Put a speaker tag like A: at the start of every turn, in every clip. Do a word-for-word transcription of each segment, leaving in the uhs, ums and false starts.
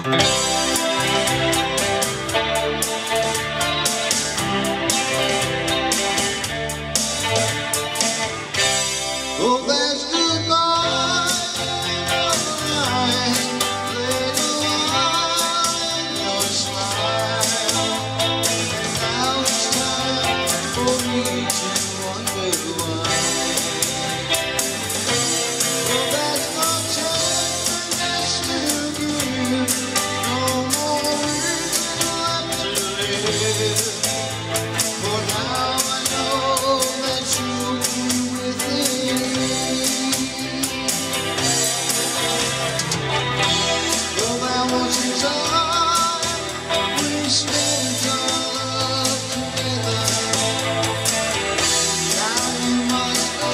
A: Oh, that's goodbye, alright. Later on, your smile. Now it's time for me to wonder why. Oh, that's no tenderness to give, no more reason left to live. For now I know that you'll be with me. Well, that was the time we spent our love together. Now you must go,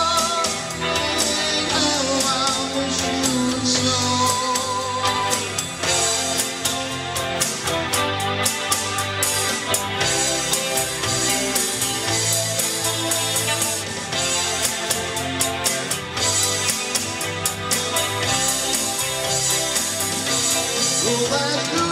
A: and now I wish you would slow. Oh, that's